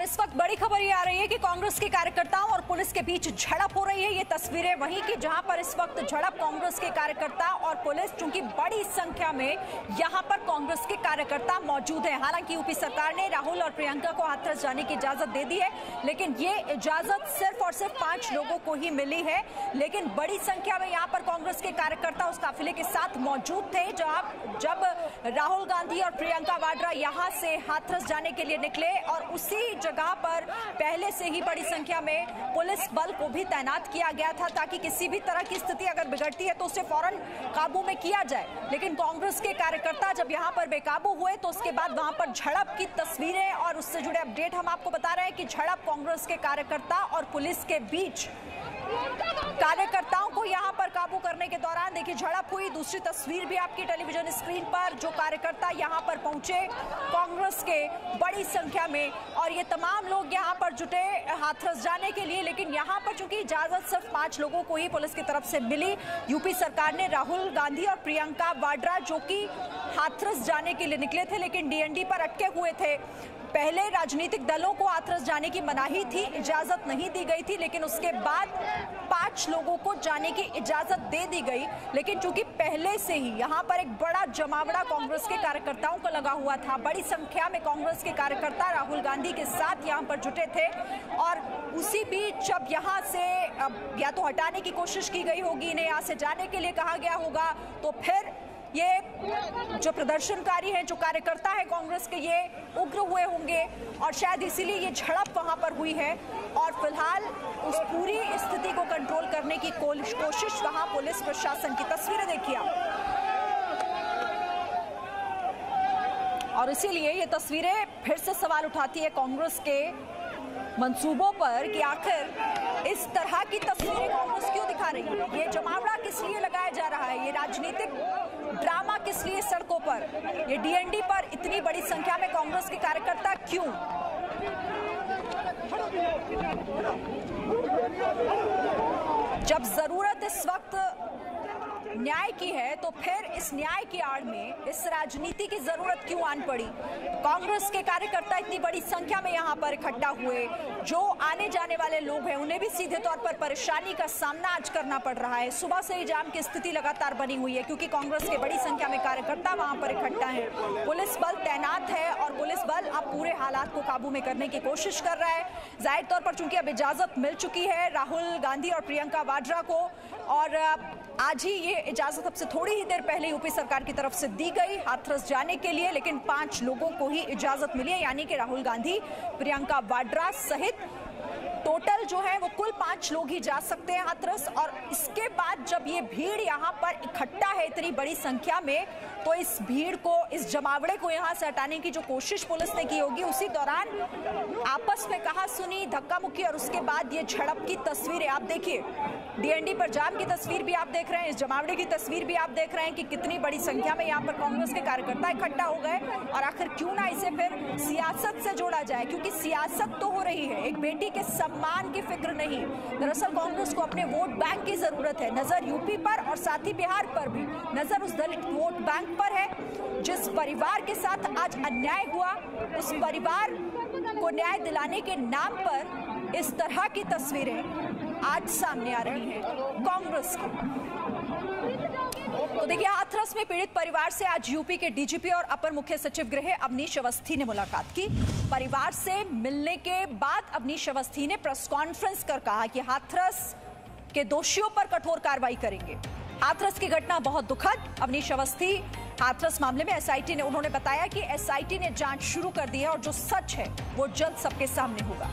इस वक्त बड़ी खबर ये आ रही है कि कांग्रेस के कार्यकर्ताओं और पुलिस के बीच झड़प हो रही है। ये तस्वीरें वहीं की जहां पर इस वक्त झड़प कांग्रेस के कार्यकर्ता और पुलिस, चूंकि बड़ी संख्या में यहां पर कांग्रेस के कार्यकर्ता मौजूद हैं। हालांकि यूपी सरकार ने राहुल और प्रियंका को हाथरस जाने की इजाजत दे दी है, लेकिन ये इजाजत सिर्फ और सिर्फ 5 लोगों को ही मिली है। लेकिन बड़ी संख्या में यहां पर कांग्रेस के कार्यकर्ता उस काफिले के साथ मौजूद थे जब राहुल गांधी और प्रियंका वाड्रा यहां से हाथरस जाने के लिए निकले, और उसी जगह पर पहले से ही बड़ी संख्या में पुलिस बल को भी तैनात किया गया था ताकि किसी भी तरह की स्थिति अगर बिगड़ती है तो उसे फौरन काबू में किया जाए। लेकिन कांग्रेस के कार्यकर्ता जब यहां पर बेकाबू हुए तो उसके बाद वहां पर झड़प की तस्वीरें और उससे जुड़े अपडेट हम आपको बता रहे हैं कि झड़प कांग्रेस के कार्यकर्ता और पुलिस के बीच। कार्यकर्ताओं को यहां पर काबू करने के दौरान देखिए झड़प हुई। दूसरी तस्वीर भी आपकी टेलीविजन स्क्रीन पर, जो कार्यकर्ता यहां पर पहुंचे कांग्रेस के बड़ी संख्या में, और ये तमाम लोग यहां पर जुटे हाथरस जाने के लिए। लेकिन यहां पर चूंकि इजाजत सिर्फ 5 लोगों को ही पुलिस की तरफ से मिली, यूपी सरकार ने राहुल गांधी और प्रियंका वाड्रा जो कि हाथरस जाने के लिए निकले थे लेकिन डीएनडी पर अटके हुए थे। पहले राजनीतिक दलों को हाथरस जाने की मनाही थी, इजाजत नहीं दी गई थी, लेकिन उसके बाद 5 लोगों को जाने की इजाजत दे दी गई। लेकिन चूंकि पहले से ही यहां पर एक बड़ा जमावड़ा कांग्रेस के कार्यकर्ताओं का लगा हुआ था, बड़ी संख्या में कांग्रेस के कार्यकर्ता राहुल गांधी के साथ यहां पर जुटे थे, और उसी बीच जब यहां से या तो हटाने की कोशिश की गई होगी, इन्हें यहां से जाने के लिए कहा गया होगा, तो फिर ये जो प्रदर्शनकारी हैं, जो कार्यकर्ता है कांग्रेस के, ये उग्र हुए होंगे और शायद इसीलिए ये झड़प वहां पर हुई है। और फिलहाल उस पूरी स्थिति को कंट्रोल करने की कोशिश वहां पुलिस प्रशासन की। तस्वीरें देखिए आप, और इसीलिए ये तस्वीरें फिर से सवाल उठाती है कांग्रेस के मंसूबों पर कि आखिर इस तरह की तस्वीरें कांग्रेस क्यों दिखा रही है। ये जमावड़ा किस लिए लगाया जा रहा है, ये राजनीतिक ड्रामा किस लिए सड़कों पर, ये डीएनडी पर इतनी बड़ी संख्या में कांग्रेस के कार्यकर्ता क्यों। जब जरूरत इस वक्त न्याय की है तो फिर इस न्याय की आड़ में इस राजनीति की जरूरत क्यों आन पड़ी। कांग्रेस के कार्यकर्ता इतनी बड़ी संख्या में यहां पर इकट्ठा हुए, जो आने जाने वाले लोग हैं उन्हें भी सीधे तौर पर परेशानी का सामना आज करना पड़ रहा है। सुबह से ही जाम की स्थिति लगातार बनी हुई है क्योंकि कांग्रेस के बड़ी संख्या में कार्यकर्ता वहां पर इकट्ठा है, पुलिस बल तैनात है और पुलिस बल अब पूरे हालात को काबू में करने की कोशिश कर रहा है। जाहिर तौर पर चूंकि अब इजाजत मिल चुकी है राहुल गांधी और प्रियंका वाड्रा को, और आज ही ये इजाजत अब से थोड़ी ही देर पहले यूपी सरकार की तरफ से दी गई हाथरस जाने के लिए, लेकिन 5 लोगों को ही इजाजत मिली है, यानी कि राहुल गांधी, प्रियंका वाड्रा सहित टोटल जो है वो कुल 5 लोग ही जा सकते हैं हाथरस। और इसके बाद जब ये भीड़ यहाँ पर इकट्ठा है इतनी बड़ी संख्या में, तो इस भीड़ को, इस जमावड़े को यहाँ से हटाने की जो कोशिश पुलिस ने की होगी, उसी दौरान आपस में कहा सुनी, धक्का मुक्की, और उसके बाद ये झड़प की तस्वीरें आप देखिए। डीएनडी पर जाम की तस्वीर भी आप देख रहे हैं, इस जमावड़े की तस्वीर भी आप देख रहे हैं कि कितनी बड़ी संख्या में यहाँ पर कांग्रेस के कार्यकर्ता इकट्ठा हो गए। और आखिर क्यों ना इसे फिर सियासत से जोड़ा जाए, क्योंकि सियासत तो हो रही है, एक बेटी के सम्मान की फिक्र नहीं। दरअसल कांग्रेस को अपने वोट बैंक की जरूरत है। नजर यूपी पर और साथ ही बिहार पर भी नजर उस दलित वोट बैंक पर है जिस परिवार के साथ आज अन्याय हुआ। उस परिवार को न्याय दिलाने के नाम पर इस तरह की तस्वीरें आज सामने आ रही हैं कांग्रेस की। तो देखिए, हाथरस में पीड़ित परिवार से आज यूपी के डीजीपी और अपर मुख्य सचिव गृह अवनीश अवस्थी ने मुलाकात की। परिवार से मिलने के बाद अवनीश अवस्थी ने प्रेस कॉन्फ्रेंस कर कहा कि हाथरस के दोषियों पर कठोर कार्रवाई करेंगे। हाथरस की घटना बहुत दुखद। अवनीश अवस्थी हाथरस मामले में एसआईटी ने, उन्होंने बताया कि एसआईटी ने जांच शुरू कर दी है और जो सच है वो जल्द सबके सामने होगा।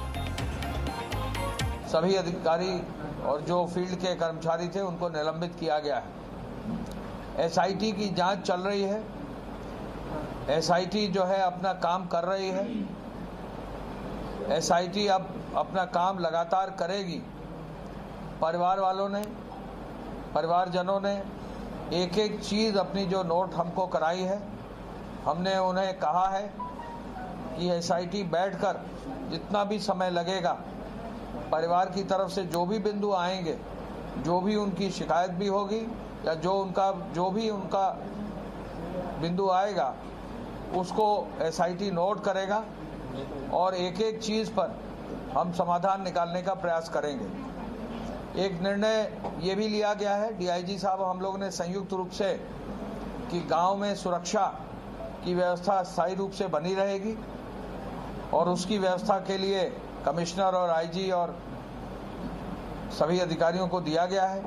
सभी अधिकारी और जो फील्ड के कर्मचारी थे उनको निलंबित किया गया है। एसआईटी की जांच चल रही है, एसआईटी जो है अपना काम कर रही है, एसआईटी अब अपना काम लगातार करेगी। परिवार वालों ने, परिवारजनों ने एक एक चीज़ अपनी जो नोट हमको कराई है, हमने उन्हें कहा है कि एसआईटी बैठकर जितना भी समय लगेगा, परिवार की तरफ से जो भी बिंदु आएंगे, जो भी उनकी शिकायत भी होगी या जो भी उनका बिंदु आएगा, उसको एसआईटी नोट करेगा और एक एक चीज़ पर हम समाधान निकालने का प्रयास करेंगे। एक निर्णय ये भी लिया गया है डीआईजी साहब हम लोग ने संयुक्त रूप से कि गांव में सुरक्षा की व्यवस्था स्थायी रूप से बनी रहेगी और उसकी व्यवस्था के लिए कमिश्नर और आईजी और सभी अधिकारियों को दिया गया है।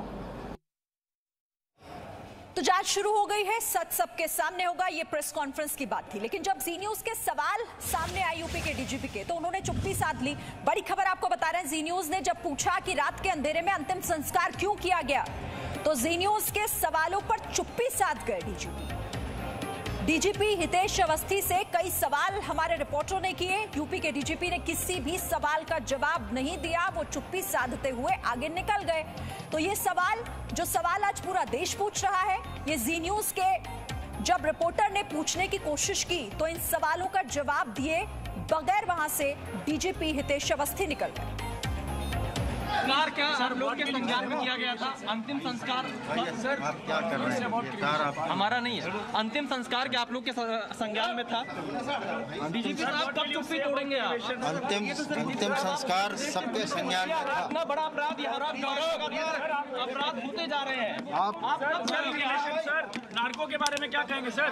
तो जांच शुरू हो गई है, सच सबके सामने होगा, ये प्रेस कॉन्फ्रेंस की बात थी। लेकिन जब जी न्यूज के सवाल सामने आए यूपी के डीजीपी के, तो उन्होंने चुप्पी साध ली। बड़ी खबर आपको बता रहे हैं, जी न्यूज ने जब पूछा कि रात के अंधेरे में अंतिम संस्कार क्यों किया गया, तो जी न्यूज के सवालों पर चुप्पी साध गए डीजीपी हितेश अवस्थी से कई सवाल हमारे रिपोर्टरों ने किए। यूपी के डीजीपी ने किसी भी सवाल का जवाब नहीं दिया, वो चुप्पी साधते हुए आगे निकल गए। तो ये सवाल आज पूरा देश पूछ रहा है, ये जी न्यूज के जब रिपोर्टर ने पूछने की कोशिश की तो इन सवालों का जवाब दिए बगैर वहां से डीजीपी हितेश अवस्थी निकल गए। संस्कार क्या आप लोग के संज्ञान में किया गया था? अंतिम संस्कार सर क्या कर रहे हैं? हमारा नहीं है, अंतिम संस्कार क्या आप लोग के संज्ञान में था? डीजीपी साहब कब चुप्पी तोड़ेंगे आप? अंतिम संस्कार सबके संज्ञान में था। इतना बड़ा अपराध अपराध होते जा रहे हैं। आप सर नार्को के बारे में क्या कहेंगे सर?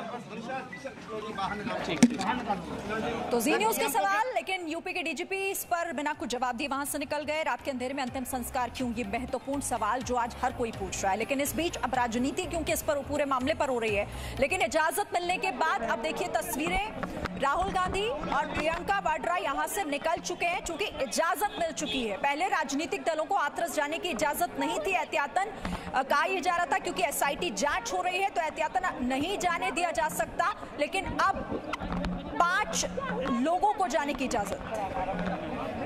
तो जी न्यूज के सवाल, लेकिन यूपी के डीजीपी इस पर बिना कुछ जवाब दिए वहां से निकल गए। रात के अंधेरे में अंतिम संस्कार क्यों, ये महत्वपूर्ण सवाल जो आज हर कोई पूछ रहा है। लेकिन इस बीच अब राजनीति क्योंकि इस पर पूरे मामले पर हो रही है, लेकिन इजाजत मिलने के बाद अब देखिए तस्वीरें, राहुल गांधी और प्रियंका वाड्रा यहां से निकल चुके हैं चूंकि इजाजत मिल चुकी है। पहले राजनीतिक दलों को हाथरस जाने की इजाजत नहीं थी, एहतियातन कहा यह जा रहा था क्योंकि एसआईटी जांच हो रही है तो एहतियातन नहीं जाने दिया जा सकता, लेकिन अब 5 लोगों को जाने की इजाजत।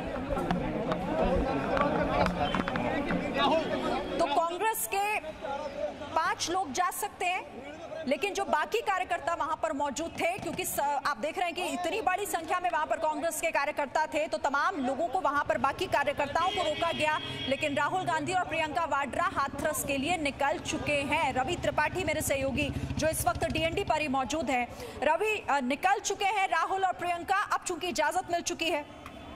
तो कांग्रेस के 5 लोग जा सकते हैं, लेकिन जो बाकी कार्यकर्ता वहां पर मौजूद थे, क्योंकि आप देख रहे हैं कि इतनी बड़ी संख्या में वहां पर कांग्रेस के कार्यकर्ता थे, तो तमाम लोगों को वहां पर बाकी कार्यकर्ताओं को रोका गया। लेकिन राहुल गांधी और प्रियंका वाड्रा हाथरस के लिए निकल चुके हैं। रवि त्रिपाठी मेरे सहयोगी जो इस वक्त डीएनडी पर ही मौजूद है, रवि निकल चुके हैं राहुल और प्रियंका, अब चूंकि इजाजत मिल चुकी है।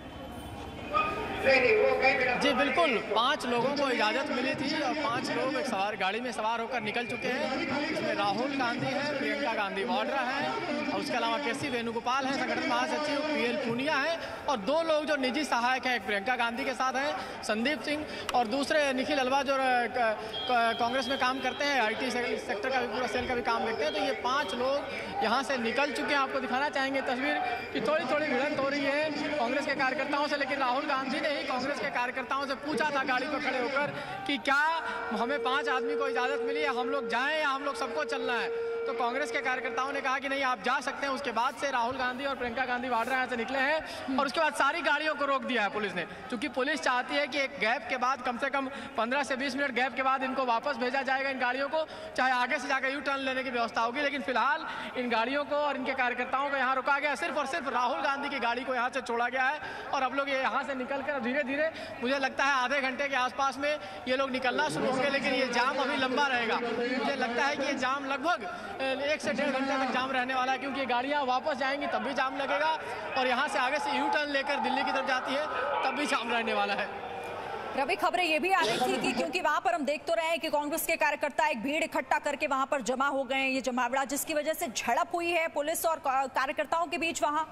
जी बिल्कुल, 5 लोगों को इजाज़त मिली थी और 5 लोग एक गाड़ी में सवार होकर निकल चुके हैं। इसमें राहुल गांधी है, प्रियंका गांधी वाड्रा है और उसके अलावा केसी वेणुगोपाल है, संगठन महासचिव पीएल पूनिया है, और 2 लोग जो निजी सहायक हैं, एक प्रियंका गांधी के साथ हैं संदीप सिंह और दूसरे निखिल अलवा जो कांग्रेस में काम करते हैं, आईटी सेक्टर का भी पूरा सेल का भी काम देखते हैं। तो ये 5 लोग यहाँ से निकल चुके हैं। आपको दिखाना चाहेंगे तस्वीर कि थोड़ी थोड़ी भिड़ंत हो रही है कांग्रेस के कार्यकर्ताओं से, लेकिन राहुल गांधी ने ही कांग्रेस के कार्यकर्ताओं से पूछा था गाड़ी पर खड़े होकर कि क्या हमें 5 आदमी को इजाजत मिली है, हम लोग जाएं या हम लोग सबको चलना है। तो कांग्रेस के कार्यकर्ताओं ने कहा कि नहीं आप जा सकते हैं। उसके बाद से राहुल गांधी और प्रियंका गांधी वाड्रा यहाँ से निकले हैं और उसके बाद सारी गाड़ियों को रोक दिया है पुलिस ने, क्योंकि पुलिस चाहती है कि एक गैप के बाद कम से कम 15 से 20 मिनट गैप के बाद इनको वापस भेजा जाएगा, इन गाड़ियों को, चाहे आगे से जाकर यू टर्न लेने की व्यवस्था होगी। लेकिन फिलहाल इन गाड़ियों को और इनके कार्यकर्ताओं को यहाँ रोका गया, सिर्फ और सिर्फ राहुल गांधी की गाड़ी को यहाँ से छोड़ा गया है और अब लोग यहाँ से निकल कर धीरे धीरे, मुझे लगता है आधे घंटे के आसपास में ये लोग निकलना शुरू होंगे। लेकिन ये जाम अभी लंबा रहेगा, मुझे लगता है कि ये जाम लगभग 1 से 1.5 घंटे तक जाम रहने वाला है, क्योंकि गाड़ियां वापस जाएंगी तब भी जाम लगेगा और यहां से आगे से यू टर्न लेकर दिल्ली की तरफ जाती है तब भी जाम रहने वाला है। रवि, खबरें ये भी आ रही थी कि क्योंकि वहां पर हम देख तो रहे हैं कि कांग्रेस के कार्यकर्ता एक भीड़ इकट्ठा करके वहां पर जमा हो गए हैं, ये जमावड़ा जिसकी वजह से झड़प हुई है पुलिस और कार्यकर्ताओं के बीच वहां।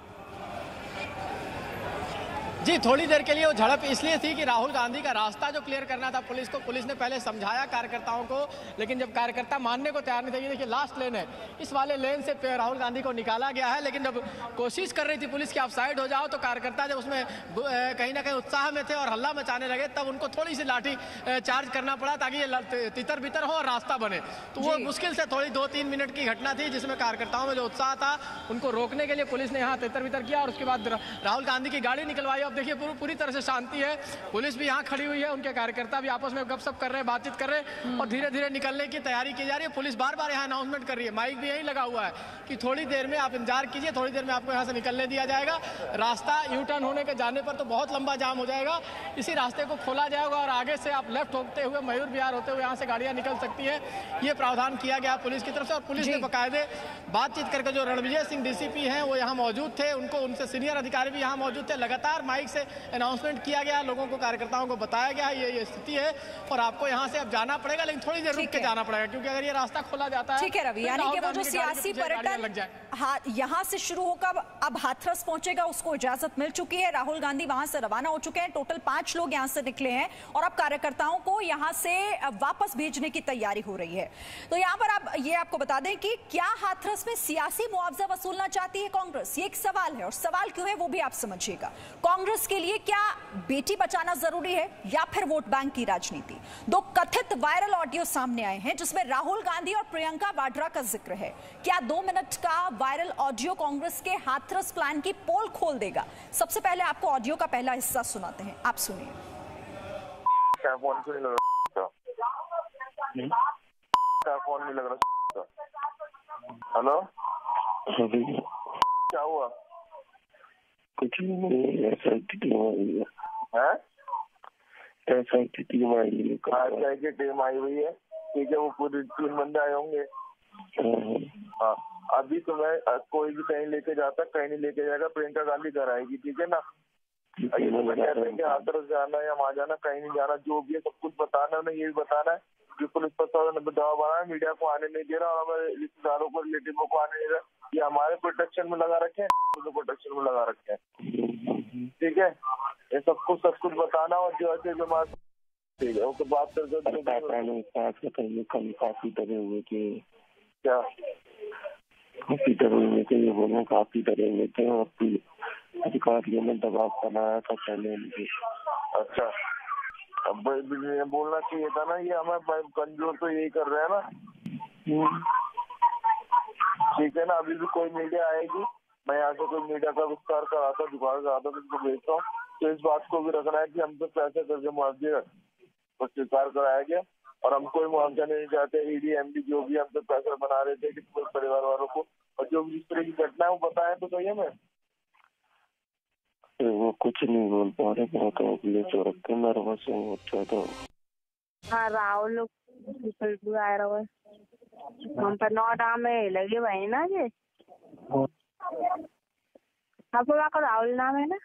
जी थोड़ी देर के लिए वो झड़प इसलिए थी कि राहुल गांधी का रास्ता जो क्लियर करना था पुलिस को, पुलिस ने पहले समझाया कार्यकर्ताओं को, लेकिन जब कार्यकर्ता मानने को तैयार नहीं थे, ये देखिए लास्ट लेन है, इस वाले लेन से राहुल गांधी को निकाला गया है। लेकिन जब कोशिश कर रही थी पुलिस की आप साइड हो जाओ, तो कार्यकर्ता जब उसमें कहीं ना कहीं उत्साह में थे और हल्ला मचाने लगे, तब उनको थोड़ी सी लाठी चार्ज करना पड़ा ताकि ये तितर बितर हो और रास्ता बने। तो वो मुश्किल से थोड़ी 2-3 मिनट की घटना थी, जिसमें कार्यकर्ताओं में जो उत्साह था उनको रोकने के लिए पुलिस ने यहाँ तितर बितर किया और उसके बाद राहुल गांधी की गाड़ी निकलवाई और देखिए पूरी तरह से शांति है। पुलिस भी यहाँ खड़ी हुई है, उनके कार्यकर्ता भी आपस में गपशप कर रहे हैं, बातचीत कर रहे हैं और धीरे धीरे निकलने की तैयारी की जा रही है। पुलिस बार बार यहाँ अनाउंसमेंट कर रही है, माइक भी यही लगा हुआ है कि थोड़ी देर में आप इंतजार कीजिए, थोड़ी देर में आपको यहाँ से निकलने दिया जाएगा। रास्ता यू टर्न होने के जाने पर तो बहुत लंबा जाम हो जाएगा, इसी रास्ते को खोला जाएगा और आगे से आप लेफ्ट होते हुए मयूर विहार होते हुए यहाँ से गाड़ियाँ निकल सकती है। ये प्रावधान किया गया पुलिस की तरफ से और पुलिस ने बाकायदे बातचीत करके जो रणविजय सिंह डीसीपी हैं वो यहाँ मौजूद थे, उनसे सीनियर अधिकारी भी यहाँ मौजूद थे। लगातार माइक से अनाउंसमेंट किया गया, लोगों को कार्यकर्ताओं को बताया गया ये स्थिति है और आपको यहाँ से अब जाना पड़ेगा, लेकिन थोड़ी देर रुक के जाना पड़ेगा क्योंकि अगर ये रास्ता खोला जाता है। ठीक है रवि, यानी कि वो जो सियासी पर्यटन यहाँ से शुरू होकर अब हाथरस पहुंचेगा उसको इजाजत मिल चुकी है। राहुल गांधी वहां से रवाना हो चुके हैं, टोटल 5 लोग यहाँ से निकले हैं और अब कार्यकर्ताओं को यहाँ से वापस भेजने की तैयारी हो रही है। तो यहाँ पर आप ये आपको बता दें कि क्या हाथरस में सियासी मुआवजा वसूलना चाहती है कांग्रेस, ये एक सवाल है और सवाल क्यों है वो भी आप समझिएगा। कांग्रेस के लिए क्या बेटी बचाना जरूरी है या फिर वोट बैंक की राजनीति? 2 कथित वायरल ऑडियो सामने आए हैं जिसमें राहुल गांधी और प्रियंका वाड्रा का जिक्र है। क्या 2 मिनट का वायरल ऑडियो कांग्रेस के हाथरस प्लान की पोल खोल देगा? सबसे पहले आपको ऑडियो का पहला हिस्सा सुनाते हैं, आप सुनिए। फोन नहीं लग रहा। हेलो, क्या हुआ? कुछ नहीं, SIT टीम आई है। SIT टीम आई है। SIT टीम आई हुई है, ठीक है, वो पूरे 3 बंदे आए होंगे। हाँ, अभी तो मैं कोई भी कहीं लेके जाता, कहीं नहीं लेके जाएगा, प्रियंका गांधी घर आएगी, ठीक है ना। हाथरस जाना या वहाँ जाना, कहीं नहीं जाना, जो भी है सब कुछ बताना है, उन्हें ये भी बताना है कि पुलिस प्रशासन ने दबाव बनाया, मीडिया को आने नहीं दे रहा और हमारे रिश्तेदारों को, रिलेटिवों को आने नहीं दे रहा। ये हमारे प्रोटेक्शन में लगा रखे हैं, प्रोटेक्शन में लगा रखे हैं, ठीक है। ये सब कुछ बताना और जो ऐसे जो ठीक है वो बात करके काफी डरे हुए थे। क्या काफी डरे हुए थे, ये बोलना काफी डरे हुए थे और अधिकारियों ने दबाव बनाया था पहले मुझे। अच्छा, अब बोलना चाहिए था ना, ये हमें कमजोर तो यही कर रहे हैं ना, ठीक है ना। अभी भी कोई मीडिया आएगी, मैं यहाँ से कोई मीडिया का विस्तार कराता, जुगाड़ कराता तो उसको भेजता हूँ। तो इस बात को भी रखना है कि हमसे पैसे करके मुआवजे को स्वीकार कराया गया और हम कोई मुआवजा नहीं चाहते। ED MD जो भी हमसे पैसा बना रहे थे कि परिवार वालों को, और जो भी इस तरह की घटना है वो बताया तो सही है। मैं वो कुछ नहीं बोल पा रहे, बहुत हो रखे नर्वस है। अच्छा तो हाँ, राहुल आए रहो हम पर 9 डाम में लगे भाई ना जी। आपको राहुल नाम है ना?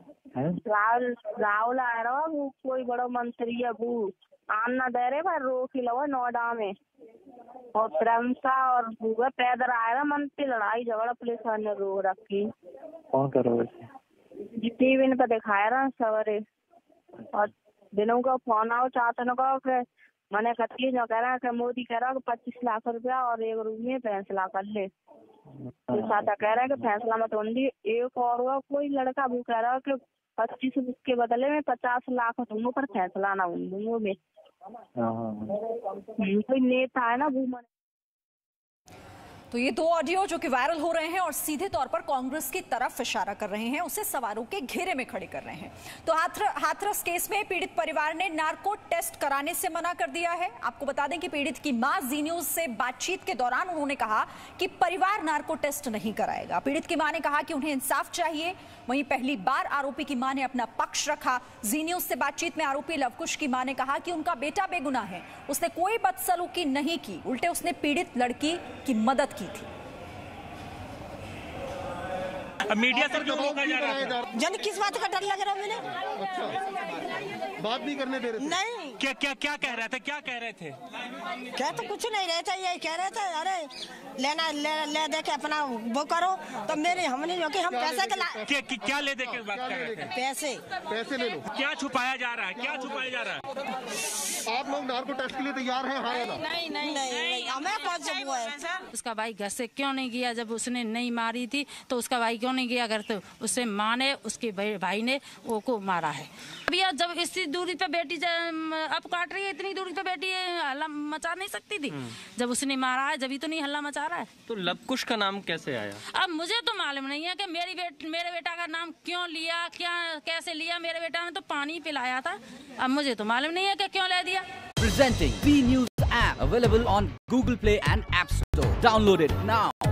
राहुल आए रहो, वो कोई बड़ा मंत्री है, वो आम ना दे रहे पर रोक ही लो 9 डाम में। और प्रियंका और भूगा पैदल आए रहा, मंत्री लड़ाई झगड़ा पुलिस वाले ने रोक रखी। कौन कर रहा है? टीवी ने दिखाया रहा सवेरे और दिनों का फोन आओ चाहते न कहो कि मैंने कती जो कह रहा है कि मोदी कह रहा है 25 लाख रुपया और 1 रूम में फैसला कर ले। तो सादा कह रहा है कि फैसला मत होंगी। एक और हुआ कोई लड़का वो कह रहा है कि 25 के बदले में 50 लाख दूंगो पर फैसला ना दूंगो में। कोई नेता है ना वो। तो ये 2 ऑडियो जो कि वायरल हो रहे हैं और सीधे तौर पर कांग्रेस की तरफ इशारा कर रहे हैं, उसे सवालों के घेरे में खड़े कर रहे हैं। तो हाथरस केस में पीड़ित परिवार ने नार्को टेस्ट कराने से मना कर दिया है। आपको बता दें कि पीड़ित की मां जी न्यूज से बातचीत के दौरान उन्होंने कहा कि परिवार नार्को टेस्ट नहीं कराएगा। पीड़ित की मां ने कहा कि उन्हें इंसाफ चाहिए। वहीं पहली बार आरोपी की मां ने अपना पक्ष रखा। जी न्यूज से बातचीत में आरोपी लवकुश की मां ने कहा कि उनका बेटा बेगुनाह है, उसने कोई बदसलूकी नहीं की, उल्टे उसने पीड़ित लड़की की मदद की थी। मीडिया से क्यों रोका जा रहा है? जन किस बात का डर लग रहा है? मैंने बात भी करने दे रहे थे? नहीं। क्या कह रहे थे? क्या कह रहे थे? क्या तो कुछ नहीं रहे थे, यही कह रहे थे अरे लेना ले दे के अपना वो करो। तो मेरे हमने जो कि हम पैसे क्या ले दे के बात कर रहे थे? पैसे ले लो। क्या छुपाया जा रहा है? क्या छुपाया जा रहा है? आप लोग नार्को टेस्ट के लिए तैयार हैं? हाँ ना? नहीं, हमें कौन सा हुआ है? उसका भाई घर से क्यों नहीं गया? जब उसने नहीं मारी थी तो उसका भाई क्यों नहीं नहीं गया घर, तो उससे माँ ने उसके भाई ने वो को मारा है। भैया जब इसी दूरी पे बेटी अब काट रही है, इतनी दूरी पे बेटी हल्ला मचा नहीं सकती थी। जब उसने मारा है जब तो नहीं हल्ला मचा रहा है। तो लवकुश का नाम कैसे आया? अब मुझे तो मालूम नहीं है कि मेरे बेटा का नाम क्यों लिया, क्या कैसे लिया। मेरे बेटा ने तो पानी पिलाया था, अब मुझे तो मालूम नहीं है कि क्यों ले दिया। Presenting B News app available on Google Play and App Store. Download it now.